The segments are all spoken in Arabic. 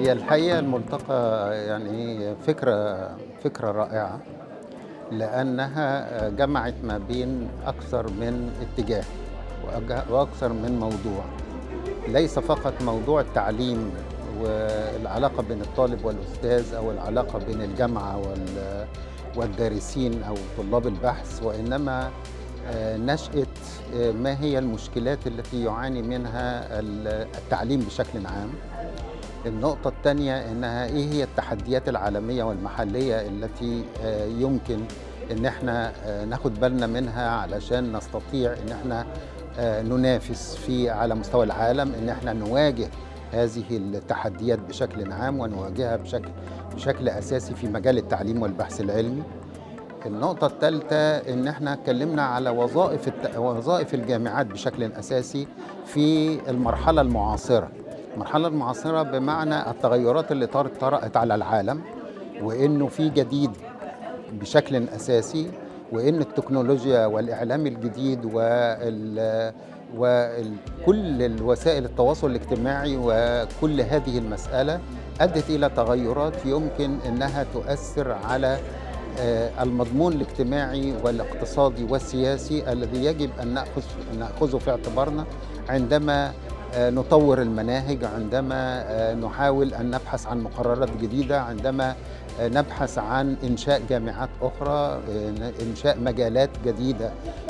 هي الحقيقة الملتقى يعني فكرة رائعة، لأنها جمعت ما بين أكثر من اتجاه وأكثر من موضوع. ليس فقط موضوع التعليم والعلاقة بين الطالب والأستاذ أو العلاقة بين الجامعة والدارسين أو طلاب البحث، وإنما نشأة ما هي المشكلات التي يعاني منها التعليم بشكل عام. النقطة الثانية إنها إيه هي التحديات العالمية والمحلية التي يمكن إن احنا ناخد بالنا منها علشان نستطيع إن احنا ننافس على مستوى العالم، إن احنا نواجه هذه التحديات بشكل عام ونواجهها بشكل أساسي في مجال التعليم والبحث العلمي. النقطة الثالثة إن احنا اتكلمنا على وظائف الجامعات بشكل أساسي في المرحلة المعاصرة. المرحلة المعاصرة بمعنى التغيرات اللي طرأت على العالم، وإنه في جديد بشكل أساسي، وإن التكنولوجيا والإعلام الجديد وكل الوسائل التواصل الاجتماعي وكل هذه المسألة أدت إلى تغيرات يمكن أنها تؤثر على المضمون الاجتماعي والاقتصادي والسياسي الذي يجب أن نأخذه في اعتبارنا عندما نطور المناهج، عندما نحاول أن نبحث عن مقررات جديدة، عندما نبحث عن إنشاء جامعات أخرى، إنشاء مجالات جديدة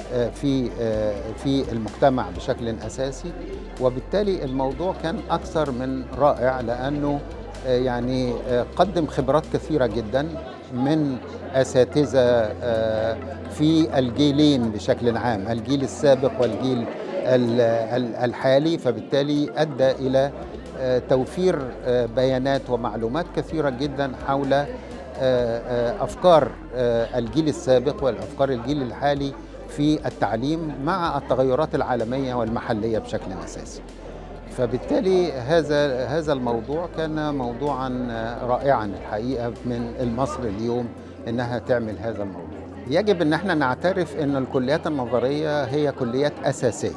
في المجتمع بشكل أساسي. وبالتالي الموضوع كان أكثر من رائع، لأنه يعني قدم خبرات كثيرة جدا من أساتذة في الجيلين بشكل عام، الجيل السابق والجيل الحالي، فبالتالي أدى إلى توفير بيانات ومعلومات كثيرة جدا حول أفكار الجيل السابق والأفكار الجيل الحالي في التعليم مع التغيرات العالمية والمحلية بشكل أساسي. فبالتالي هذا الموضوع كان موضوعا رائعا الحقيقة من مصر اليوم إنها تعمل هذا الموضوع. يجب أن احنا نعترف أن الكليات النظرية هي كليات أساسية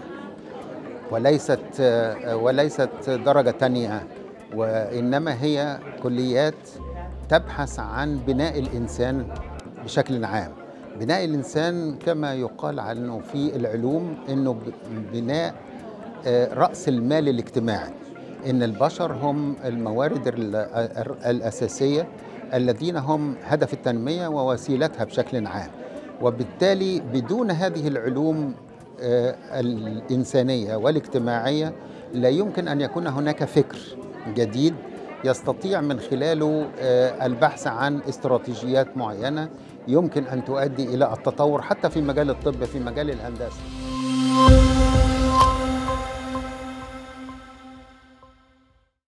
وليست درجة تانية، وإنما هي كليات تبحث عن بناء الإنسان بشكل عام. بناء الإنسان كما يقال عنه في العلوم إنه بناء رأس المال الاجتماعي، إن البشر هم الموارد الأساسية الذين هم هدف التنمية ووسيلتها بشكل عام. وبالتالي بدون هذه العلوم الإنسانية والاجتماعية لا يمكن أن يكون هناك فكر جديد يستطيع من خلاله البحث عن استراتيجيات معينة يمكن أن تؤدي إلى التطور حتى في مجال الطب، في مجال الهندسة.